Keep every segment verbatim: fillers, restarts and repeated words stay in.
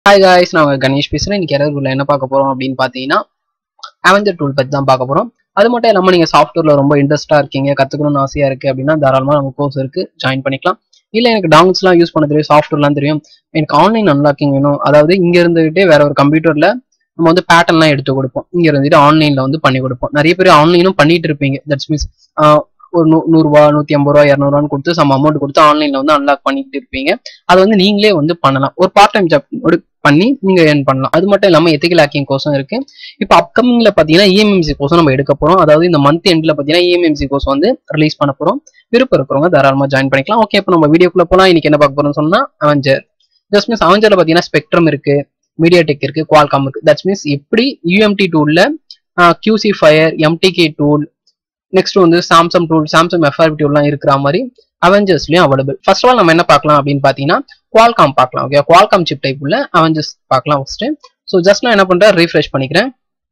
Hi guys, நான் கணேஷ் பேசுறேன். இன்னைக்கு எரர்ல என்ன பார்க்க போறோம் அப்படின்னு பார்த்தீங்கன்னா அவெஞ்சர் டூல் பத்தி தான் பார்க்க போறோம். அது மட்டும் இல்லாம நீங்க சாஃப்ட்வேர்ல ரொம்ப இன்ட்ரெஸ்டா இருக்கீங்க, கத்துக்கணும்னு ஆசையா இருக்கு அப்படின்னா தாராளமா நம்ம கோர்ஸ் இருக்கு, ஜாயின் பண்ணிக்கலாம். இல்ல எனக்கு டாங்ஸ்லாம் யூஸ் பண்ண தெரியும், சாஃப்ட்வேர்லாம் தெரியும், எனக்கு ஆன்லைன் அன்லாக்கிங் வேணும், அதாவது இங்க இருந்துகிட்டே வேற ஒரு கம்ப்யூட்டர்ல நம்ம வந்து பேட்டர்ன்லாம் எடுத்து கொடுப்போம், இங்க இருந்துட்டு ஆன்லைன்ல வந்து பண்ணி கொடுப்போம். நிறைய பேர் ஆன்லைனும் பண்ணிட்டு இருப்பீங்க. தட்ஸ் மீன்ஸ் ஒரு நூ நூறுரூவா நூற்றி ஐம்பது ரூபா இரநூறுவான்னு கொடுத்து சம் அமௌண்ட் கொடுத்து ஆன்லைன்ல வந்து அன்லாக் பண்ணிட்டு இருப்பீங்க. அதை வந்து நீங்களே வந்து பண்ணலாம், ஒரு பார்ட் டைம் ஜாப் பண்ணி நீங்க ஏர்ன் பண்ணலாம். அது மட்டும் இல்லாம எத்திக்கல் ஹேக்கிங் கோர்ஸும் இருக்கு. இப்போ அப்கமிங்ல பாத்தீங்கன்னா இஎம்எம்சி கோர்ஸும் நம்ம எடுக்க போறோம். அதாவது இந்த மந்த் எண்ட்ல பாத்தீங்கன்னா இஎம்எம்சி கோர்ஸ் வந்து ரிலீஸ் பண்ண போறோம். விருப்பம் இருக்கிறவங்க தாராளமா ஜாயின் பண்ணிக்கலாம். ஓகே, இப்போ நம்ம வீடியோக்குள்ள போலாம். இன்னைக்கு என்ன பார்க்க போறோம்னு சொன்னா அவெஞ்சர். ஜஸ்ட் மீன்ஸ் அவெஞ்சர்ல பாத்தீங்கன்னா ஸ்பெக்ட்ரம் இருக்கு, மீடியாடெக் இருக்கு, குவால்காம் இருக்கு. தட்ஸ் மீன்ஸ் எப்படி யூஎம்டி டூல்ல QC fire, MTK tool, next வந்து சாம்சங் டூல், சாம்சங் எஃப்ஆர்பி டூல்லாம் இருக்கிற மாதிரி அவெஞ்சர்ஸ்லயும் அவைலபிள். ஃபர்ஸ்ட் ஆஃப் ஆல் நம்ம என்ன பார்க்கலாம் அப்படின்னு பாத்தீங்கன்னா குவால்காம் பார்க்கலாம். ஓகே, குவால்காம் சிப் டைப் உள்ள அவெஞ்சர்ஸ் பார்க்கலாம் ஃபர்ஸ்ட். ஸோ ஜஸ்ட் நான் என்ன பண்றேன், ரீஃப்ரெஷ் பண்ணிக்கிறேன்.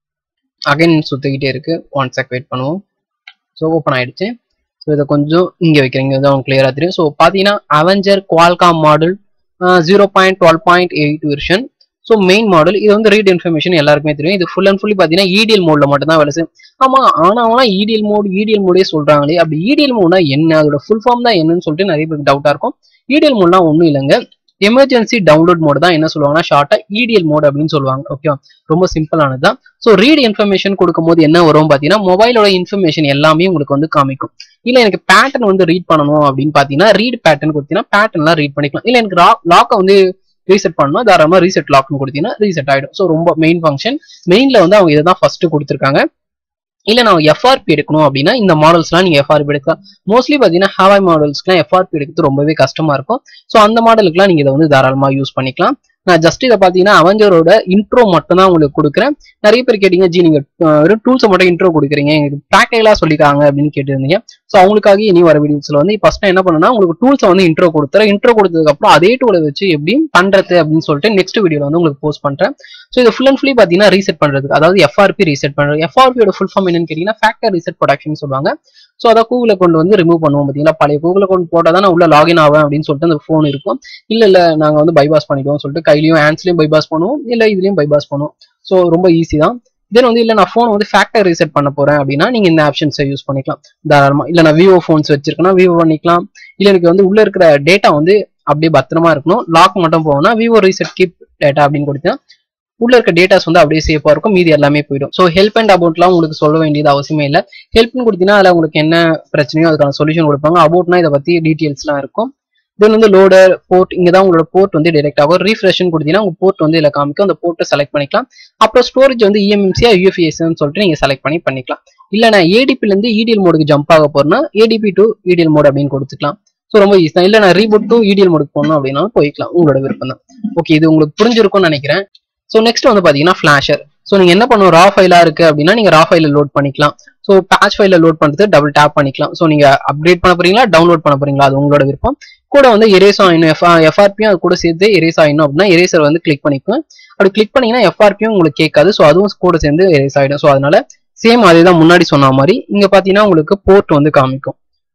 அகைன் சுத்திக்கிட்டே இருக்கு, ஒன் செக் வெயிட் பண்ணுவோம். ஸோ ஓப்பன் ஆயிடுச்சு. ஸோ இதை கொஞ்சம் இங்க வைக்கிறேன், இங்க வந்து உங்களுக்கு கிளியரா தெரியும். ஸோ பாத்தீங்கன்னா Avenger Qualcomm model zero point twelve point eight version. So main model இது வந்து ரீட் இன்ஃபர்மேஷன் எல்லாருக்குமே தெரியும். இது ஃபுல் அண்ட் ஃபுல்லி பாத்தீங்கன்னா இடிஎல் மோட்ல மட்டும் தான் வேலை செய்யும். ஆமா, ஆனா ஆனா இடிஎல் மோட் இடிஎல் மோடே சொல்றாங்களே, அப்படி இடிஎல் மோட்னா என்ன, அதோட ஃபுல் ஃபார்ம் தான் என்னன்னு சொல்லிட்டு நிறைய பேருக்கு டவுட்டா இருக்கும். இடிஎல் மோட்னா ஒன்றும் இல்லைங்க, எமர்ஜென்சி டவுன்லோட் மோட் தான். என்ன சொல்லுவாங்கன்னா ஷார்ட்டா இடிஎல் மோட் அப்படின்னு சொல்லுவாங்க. ஓகே, ரொம்ப சிம்பிளானது தான். ஸோ ரீட் இன்ஃபர்மேஷன் கொடுக்கும் போது என்ன வரும் பாத்தீங்கன்னா மொபைலோட இன்ஃபர்மேஷன் எல்லாமே உங்களுக்கு வந்து காமிக்கும். இல்ல எனக்கு பேட்டர்ன் வந்து ரீட் பண்ணணும் அப்படின்னு பாத்தீங்கன்னா ரீட் பேட்டர்ன் கொடுத்தீங்கன்னா பேட்டர்ன்லாம் ரீட் பண்ணிக்கலாம். இல்ல எனக்கு லாக்கை வந்து ரீசெட் பண்ணணும், தாராளமா ரீசெட் லாக்னு கொடுத்தீங்கன்னா ரீசெட் ஆயிடும். ஸோ ரொம்ப மெயின் ஃபங்க்ஷன். மெயின்ல வந்து அவங்க இதுதான் ஃபர்ஸ்ட் கொடுத்துருக்காங்க. இல்ல நான் எஃப்ஆர்பி எடுக்கணும் அப்படின்னா இந்த மாடல்ஸ்லாம் நீங்க எஃப்ஆர்பி எடுக்கலாம். மோஸ்ட்லி பாத்தீங்கன்னா ஹவாய் மாடல்ஸ்க்குலாம் எஃப்ஆர்பி எடுக்கிறது ரொம்பவே கஷ்டமா இருக்கும். ஸோ அந்த மாடலுக்குலாம் நீங்க இதை வந்து தாராளமா யூஸ் பண்ணிக்கலாம். நான் ஜஸ்ட் இதை பாத்தீங்கன்னா அவெஞ்சரோட இன்ட்ரோ மட்டும் தான் உங்களுக்கு கொடுக்குறேன். நிறைய பேர் கேட்டீங்க, ஜி நீங்க வெறும் டூல்ஸை மட்டும் இன்ட்ரோ கொடுக்குறீங்க, ப்ராக்டிகலா சொல்லிக்காங்க அப்படின்னு கேட்டிருந்தீங்க. ஸோ அவங்களுக்காக இனி வர வீடியோஸ்ல வந்து ஃபர்ஸ்ட் என்ன பண்ணுன்னா உங்களுக்கு டூல்ஸை வந்து இன்ட்ரோ கொடுத்துறேன். இன்ட்ரோ கொடுத்ததுக்கு அப்புறம் அதே டூலை வச்சு எப்படி பண்றது அப்படின்னு சொல்லிட்டு நெக்ஸ்ட் வீடியோல வந்து உங்களுக்கு போஸ்ட் பண்றேன். ஸோ இது ஃபுல் அண்ட் ஃபுல்லி பாத்தீங்கன்னா ரீசெட் பண்றது, அதாவது எஃப்ஆர்பி ரீசெட் பண்றது. எஃப்ஆர்பியோட ஃபுல் ஃபார்ம் என்னன்னு கேட்டீங்கன்னா ஃபேக்டர் ரீசெட் ப்ரொடக்ஷன் சொல்லுவாங்க. ஸோ அதை கூகுள் அக்கௌண்ட் வந்து ரிமூவ் பண்ணுவோம். பார்த்தீங்களா, பழைய கூகுள் அக்கௌண்ட் போட்டால் தான் நான் உள்ள லாகின் ஆவேன் அப்படின்னு சொல்லிட்டு அந்த ஃபோன் இருக்கும். இல்லை இல்லை நாங்கள் வந்து பைபாஸ் பண்ணிடுவோம் சொல்லிட்டு கையிலையும் ஹேண்ட்ஸ்லையும் பைபாஸ் பண்ணுவோம், இல்லை இதுலையும் பைபாஸ் பண்ணுவோம். ஸோ ரொம்ப ஈஸி தான். தென் வந்து இல்லை நான் ஃபோன் வந்து ஃபேக்டர் ரீசெட் பண்ண போறேன் அப்படின்னா நீங்க இந்த ஆப்ஷன்ஸை யூஸ் பண்ணிக்கலாம் தாராளமா. இல்லை நான் விவோ ஃபோன்ஸ் வச்சிருக்கேன்னா விவோ பண்ணிக்கலாம். இல்லை எனக்கு வந்து உள்ள இருக்கிற டேட்டா வந்து அப்படியே பத்திரமா இருக்கணும், லாக் மட்டும் போகணும்னா விவோ ரீசெட் கீப் டேட்டா அப்படின்னு கொடுத்தீங்கன்னா உள்ள இருக்க டேட்டாஸ் வந்து அப்படியே சேஃபா இருக்கும், மீதி எல்லாமே போயிடும். ஸோ ஹெல்ப் அண்ட் அபவுட்லாம் உங்களுக்கு சொல்ல வேண்டியது அவசியமே இல்லை. ஹெல்ப்னு கொடுத்தீங்கன்னா அதில் உங்களுக்கு என்ன பிரச்சனையோ அதுக்கான சொல்யூஷன் கொடுப்பாங்க. அபவுட்னா இதை பத்தி டீட்டெயில்ஸ்லாம் இருக்கும். தென் வந்து லோடர் போர்ட், இங்கே தான் உங்களோட போர்ட் வந்து டிரெக்ட் ஆகும். ரீஃப்ரெஷ்னு கொடுத்தீங்கன்னா உங்க போர்ட் வந்து இதில் காமிக்கும், அந்த போர்ட்டை செலக்ட் பண்ணிக்கலாம். அப்புறம் ஸ்டோரேஜ் வந்து இஎம்எம்சியா யூஎஃப்எஸ்ன்னு சொல்லிட்டு நீங்க செலக்ட் பண்ணி பண்ணிக்கலாம். இல்லை நான் ஏடிபில இருந்து இடிஎல் மோடுக்கு ஜம்ப் ஆக போறேன்னா ஏடிபி டு இடிஎல் மோட் அப்படின்னு கொடுத்துக்கலாம். ஸோ ரொம்ப ஈஸி தான். இல்லை நான் ரீபூட் டு இடிஎல் மோடுக்கு போகணும் அப்படின்னா போய்க்கலாம், உங்களோட விருப்பம் தான். ஓகே, இது உங்களுக்கு புரிஞ்சிருக்கும்னு நினைக்கிறேன். ஸோ நெக்ஸ்ட் வந்து பாத்தீங்கன்னா ஃபிளாஷர். ஸோ நீங்க என்ன பண்ணுவோம், ரா ஃபைலா இருக்கு அப்படின்னா நீங்க ரா ஃபைல லோட் பண்ணிக்கலாம். ஸோ பேட்ச் ஃபைல லோட் பண்ணுறது டபுள் டேப் பண்ணிக்கலாம். ஸோ நீங்க அப்டேட் பண்ண போறீங்களா டவுன்லோட் பண்ண போறீங்களா அது உங்களோட விருப்பம். கூட வந்து எரேஸ் ஆயினும் எஃப் எஃப்ஆர்பியும் அது கூட சேர்த்து எரேஸ் ஆயினும் அப்படின்னா எரேசர் வந்து கிளிக் பண்ணிக்குவேன். அப்படி கிளிக் பண்ணீங்கன்னா எஃப்ஆர்பியும் உங்களுக்கு கேட்காது. ஸோ அதுவும் கூட சேர்ந்து எரேஸ் ஆயிடும். ஸோ அதனால சேம் அதே தான் முன்னாடி சொன்ன மாதிரி இங்க பாத்தீங்கன்னா உங்களுக்கு போர்ட் வந்து காமிக்கும்.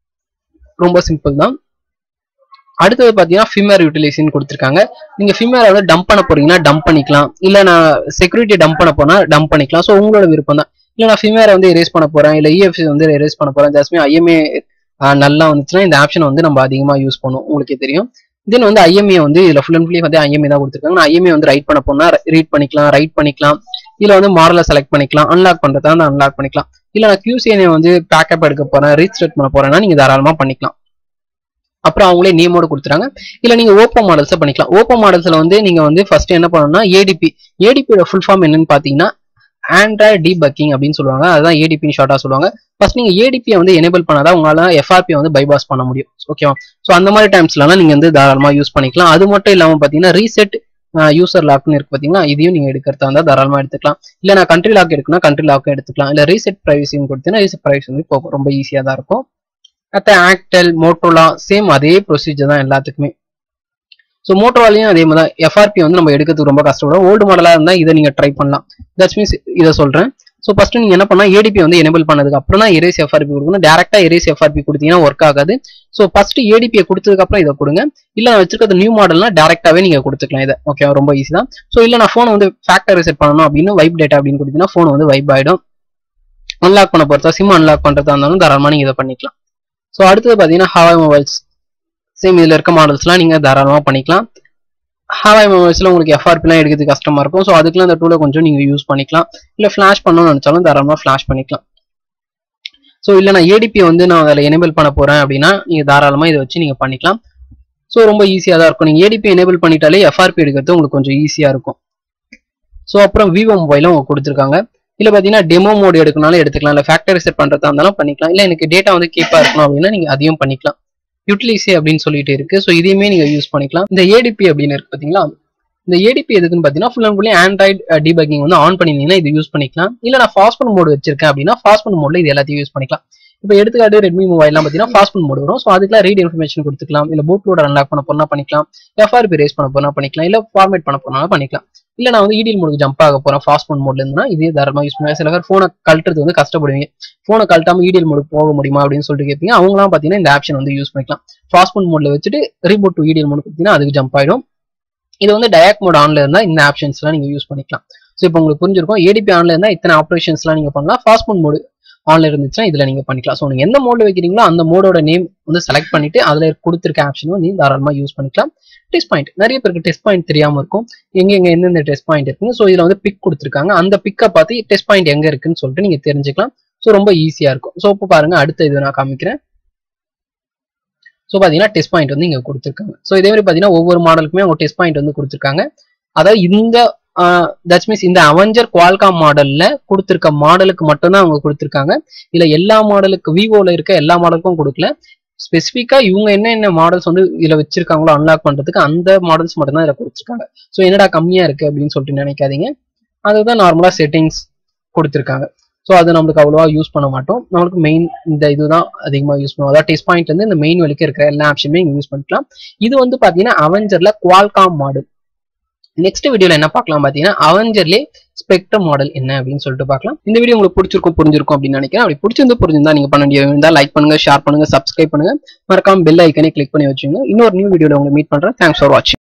ரொம்ப சிம்பிள் தான். அடுத்தது பாத்தீங்கன்னா ஃபிமேர் யூட்டிலைசேஷன் கொடுத்துருக்காங்க. நீங்க ஃபிமேரை வந்து டம்ப் பண்ண போறீங்கன்னா டம்ப் பண்ணிக்கலாம். இல்ல நான் செக்யூரிட்டி டம்ப் பண்ண போனா டம்ப் பண்ணிக்கலாம். ஸோ உங்களோட விருப்பம் தான். இல்ல நான் ஃபிமேரை வந்து எரேஸ் பண்ண போறேன், இல்ல இஎஃப்சி வந்து எரேஸ் பண்ண போறேன், ஜஸ்ட் ஐஎம்ஏ நல்லா வந்துச்சுன்னா இந்த ஆப்ஷன் வந்து நம்ம அதிகமா யூஸ் பண்ணுவோம், உங்களுக்கே தெரியும். தென் வந்து ஐஎம்ஏ வந்து இதுல ஃபுல் அண்ட் ஃபுல்லி வந்து ஐஎம்ஏ தான் கொடுத்துருக்காங்க. நான் ஐஎம்ஏ வந்து ரைட் பண்ண போனா ரீட் பண்ணிக்கலாம், ரைட் பண்ணிக்கலாம். இல்ல வந்து மாடலை செலக்ட் பண்ணிக்கலாம், அன்லாக் பண்றதா வந்து அன்லாக் பண்ணிக்கலாம். இல்ல நான் கியூசிஎன்ஏ வந்து பேக்கப் எடுக்க போறேன், ரீஸ்டார்ட் பண்ண போறேன்னா நீங்க தாராளமா பண்ணிக்கலாம். அப்புறம் அவங்களே நேமோட கொடுத்துறாங்க. இல்ல நீங்க ஓப்போ மாடல்ஸ் பண்ணிக்கலாம். ஓப்போ மாடல்ஸ்ல வந்து நீங்க வந்து ஃபர்ஸ்ட் என்ன பண்ணணும்னா ஏடிபி, ஏடிபியோட ஃபுல் ஃபார்ம் என்னன்னு பாத்தீங்கன்னா ஆண்ட்ராய்ட் டீபக்கிங் அப்படின்னு சொல்லுவாங்க. அதுதான் ஏடிபின்னு ஷார்ட்டா சொல்லுவாங்க. ஃபர்ஸ்ட் நீங்க ஏடிபியை வந்து எனேபிள் பண்ணாதான் உங்களால எஃப்ஆர்பியை வந்து பைபாஸ் பண்ண முடியும். ஓகேவா? ஸோ அந்த மாதிரி டைம்ஸ்லாம் நீங்க வந்து தாராளமா யூஸ் பண்ணிக்கலாம். அது மட்டும் இல்லாம பாத்தீங்கன்னா ரீசெட் யூசர் லாக்னு இருக்கு பாத்தீங்கன்னா, இதையும் நீங்க எடுக்கிறதா இருந்தா தாராளமா எடுத்துக்கலாம். இல்ல நான் கண்ட்ரி லாக் எடுக்கணும், கண்ட்ரி லாக் எடுத்துக்கலாம். இல்ல ரீசெட் பிரைவசின்னு கொடுத்தீங்கன்னா ரீசெட் பிரைவசி வந்து போகும், ரொம்ப ஈஸியா தான் இருக்கும். அத்த ஆக்டெல், மோட்டோரோலா சேம் அதே ப்ரொசீஜர் தான் எல்லாத்துக்குமே. ஸோ மோட்டோரோலையும் அதே மாதிரி தான். எஃப்ஆர்பி வந்து நம்ம எடுக்கிறதுக்கு ரொம்ப கஷ்டப்படும். ஓல்டு மாடலா இருந்தா இதை நீங்க ட்ரை பண்ணலாம். தட்ஸ் மீன்ஸ் இதை சொல்றேன். ஸோ ஃபர்ஸ்ட் நீங்க என்ன பண்ணா ஏடிபி வந்து எனேபிள் பண்ணதுக்கு அப்புறம் தான் எரேஸ் எஃப்ஆர்பி கொடுக்கணும். டேரக்டா எரேஸ் எஃப்ஆர்பி கொடுத்தீங்கன்னா ஒர்க் ஆகாது. ஸோ ஃபர்ஸ்ட் ஏடிபியை கொடுத்ததுக்கு அப்புறம் இதை கொடுங்க. இல்ல நான் வச்சிருக்கிறது நியூ மாடல்னா டேரக்டாவே நீங்க கொடுத்துக்கலாம் இதை. ஓகே, ரொம்ப ஈஸி தான். ஸோ இல்ல நான் ஃபோனை வந்து ஃபேக்டரி ரீசெட் பண்ணணும் அப்படின்னு வைப் டேட்டா அப்படின்னு கொடுத்தீங்கன்னா ஃபோன் வந்து வைப் ஆயிடும். அன்லாக் பண்ண பொறுத்தா சிம் அன்லாக் பண்றதா இருந்தாலும் தாராளமா நீங்க இதை பண்ணிக்கலாம். ஸோ அடுத்தது பாத்தீங்கன்னா ஹவாய் மொபைல்ஸ். சேம் இதுல இருக்க மாடல்ஸ்லாம் நீங்க தாராளமா பண்ணிக்கலாம். ஹவாய் மொபைல்ஸ்ல உங்களுக்கு எஃப்ஆர்பிலாம் எடுக்கிறது கஷ்டமா இருக்கும். ஸோ அதுக்குலாம் அந்த டூலை கொஞ்சம் நீங்க யூஸ் பண்ணிக்கலாம். இல்ல ஃபிளாஷ் பண்ணணும்னு நினைச்சாலும் தாராளமா ஃபிளாஷ் பண்ணிக்கலாம். ஸோ இல்ல நான் ஏடிபி வந்து நான் அதில் எனேபிள் பண்ண போறேன் அப்படின்னா நீங்க தாராளமா இதை வச்சு நீங்க பண்ணிக்கலாம். ஸோ ரொம்ப ஈஸியா தான் இருக்கும். நீங்க ஏடிபி எனேபிள் பண்ணிட்டாலே எஃப்ஆர்பி எடுக்கிறது உங்களுக்கு கொஞ்சம் ஈஸியா இருக்கும். ஸோ அப்புறம் விவோ மொபைலும் அவங்க கொடுத்துருக்காங்க. இல்ல பாத்தீங்கன்னா டெமோ மோட் எடுக்கனாலும் எடுத்துக்கலாம். இல்ல ஃபேக்டரி செட் பண்றதா இருந்தாலும் பண்ணிக்கலாம். இல்ல எனக்கு டேட்டா வந்து கீப்பா இருக்கணும் அப்படின்னா நீங்க அதையும் பண்ணிக்கலாம். யூட்டிலைஸே அப்படின்னு சொல்லிட்டு இருக்கு. ஸோ இதையுமே நீங்க யூஸ் பண்ணிக்கலாம். இந்த ஏடிபி அப்படின்னு இருக்கு பாத்தீங்களா, இந்த ஏடிபி எதுக்குன்னு பாத்தீங்கன்னா full and fully Android debugging வந்து ஆன் பண்ணிருந்தீங்கன்னா இது யூஸ் பண்ணிக்கலாம். இல்ல நான் ஃபாஸ்ட் மோட் வச்சிருக்கேன் அப்படின்னா ஃபாஸ்ட் மோட்ல இது எல்லாத்தையும் யூஸ் பண்ணிக்கலாம். இப்போ எடுத்துக்காட்டு ரெட்மி மொபைல்லாம் பாத்தீங்கன்னா ஃபாஸ்ட் மோட் வரும். ஸோ அதுக்கெல்லாம் ரீட் இன்ஃபர்மேஷன் கொடுத்துக்கலாம். இல்ல பூட் லோடர் அன்லாக் பண்ண போனா பண்ணிக்கலாம். எஃப்ஆர்பி ரேஸ் பண்ண போனா பண்ணிக்கலாம். இல்ல ஃபார்மேட் பண்ண போனாலும் பண்ணிக்கலாம். இல்ல நான் வந்து இடிஎல் மோடுக்கு ஜம்ப் ஆக போறேன் ஃபாஸ்ட் மோட் மோட்ல இருந்தா இதே தாராளமா யூஸ் பண்ணுவாங்க. சில பேர் போனை கழட்டுறது வந்து கஷ்டப்படுவீங்க. போனை கழட்டாம இடிஎல் மோடுக்கு போக முடியுமா அப்படின்னு சொல்லிட்டு கேட்பீங்க. அவங்களாம் பாத்தீங்கன்னா இந்த ஆப்ஷன் வந்து யூஸ் பண்ணிக்கலாம். ஃபாஸ்ட் மோட் மோட்ல வச்சுட்டு ரீபூட் டு இடிஎல் மோடு கொடுத்தீங்கன்னா அதுக்கு ஜம்ப் ஆயிடும். இது வந்து டயாக் மோட் ஆன்ல இருந்தா இந்த ஆப்ஷன்ஸ்லாம் நீங்க யூஸ் பண்ணிக்கலாம். ஸோ இப்போ உங்களுக்கு புரிஞ்சிருக்கும். ஏடிபி ஆன்ல இருந்தா இத்தனை ஆப்ரேஷன்ஸ்லாம் நீங்க பண்ணலாம். ஃபாஸ்ட் மோட் மோடு ஆன்ல இருந்துச்சுன்னா இதுல நீங்க பண்ணிக்கலாம். ஸோ நீங்க எந்த மோட்ல வைக்கிறீங்களோ அந்த மோடோட நேம் வந்து செலக்ட் பண்ணிட்டு அதுல கொடுத்துருக்க ஆப்ஷன் வந்து தாராளமா யூஸ் பண்ணிக்கலாம். டெஸ்ட் பாயிண்ட் நிறைய பேருக்கு டெஸ்ட் பாயிண்ட் தெரியாம இருக்கும். எங்க எங்க எந்தெந்த டெஸ்ட் பாயிண்ட் இருக்குங்க. ஸோ இதுல வந்து பிக் கொடுத்துருக்காங்க. அந்த பிக்கை பார்த்து டெஸ்ட் பாயிண்ட் எங்க இருக்குன்னு சொல்லிட்டு நீங்க தெரிஞ்சுக்கலாம். ஸோ ரொம்ப ஈஸியா இருக்கும். ஸோ இப்போ பாருங்க அடுத்த இது நான் காமிக்கிறேன். ஸோ பாத்தீங்கன்னா டெஸ்ட் பாயிண்ட் வந்து இங்க கொடுத்துருக்காங்க. ஸோ இதே மாதிரி பாத்தீங்கன்னா ஒவ்வொரு மாடலுக்குமே அவங்க டெஸ்ட் பாயிண்ட் வந்து கொடுத்துருக்காங்க. அதாவது இந்த தட்ஸ் மீன்ஸ் இந்த அவெஞ்சர் குவால்காம் மாடல்ல கொடுத்துருக்க மாடலுக்கு மட்டும்தான் அவங்க கொடுத்துருக்காங்க. இல்ல எல்லா மாடலுக்கு விவோல இருக்க எல்லா மாடலுக்கும் கொடுக்கல. ஸ்பெசிஃபிக்கா இவங்க என்ன என்ன மாடல்ஸ் வந்து இதுல வச்சிருக்காங்களோ அன்லாக் பண்றதுக்கு அந்த மாடல்ஸ் மட்டும் தான் இதுல கொடுத்துருக்காங்க. ஸோ என்னடா கம்மியா இருக்கு அப்படின்னு சொல்லிட்டு நினைக்காதீங்க. அதுதான் நார்மலா செட்டிங்ஸ் கொடுத்துருக்காங்க. ஸோ அது நம்மளுக்கு அவ்வளோவா யூஸ் பண்ண மாட்டோம். நம்மளுக்கு மெயின் இந்த இதுதான் அதிகமாக யூஸ் பண்ணுவோம். அதாவது டெஸ்ட் பாயிண்ட் வந்து இந்த மெயின் வழிக்கு இருக்கிற எல்லா ஆப்ஷனுமே யூஸ் பண்ணிக்கலாம். இது வந்து பாத்தீங்கன்னா அவெஞ்சர்ல குவால்காம் மாடல். நெக்ஸ்ட் வீடியோல என்ன பார்க்கலாம் பாத்தீங்கன்னா அவெஞ்சர்லே ஸ்பெக்ட்ரம் மாடல் என்ன அப்படின்னு சொல்லிட்டு பார்க்கலாம். இந்த வீடியோ உங்களுக்கு பிடிச்சிருக்கும் புரிஞ்சிருக்கும் அப்படின்னு நினைக்கிறேன். அப்படி பிடிச்சிருந்து புரிஞ்சிருந்தா நீங்க பண்ண வேண்டியது லைக் பண்ணுங்க, ஷேர் பண்ணுங்க, சப்ஸ்கிரைப் பண்ணுங்க, மறக்காம பெல் ஐக்கனை கிளிக் பண்ணி வச்சுங்க. இன்னொரு நியூ வீடியோல உங்களை மீட் பண்றேன். தேங்க்ஸ் ஃபார் வாட்சிங்.